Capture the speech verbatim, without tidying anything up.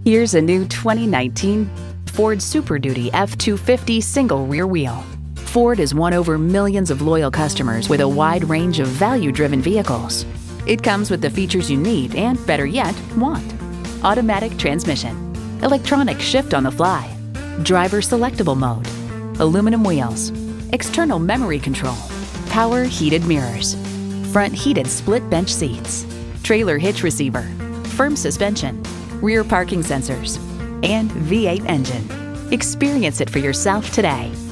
Here's a new twenty nineteen Ford SuperDuty F two fifty single rear wheel. Ford has won over millions of loyal customers with a wide range of value-driven vehicles. It comes with the features you need and, better yet, want. Automatic transmission, electronic shift on the fly, driver selectable mode, aluminum wheels, external memory control, power heated mirrors, front heated split bench seats, trailer hitch receiver, firm suspension, rear parking sensors, and V eight engine. Experience it for yourself today.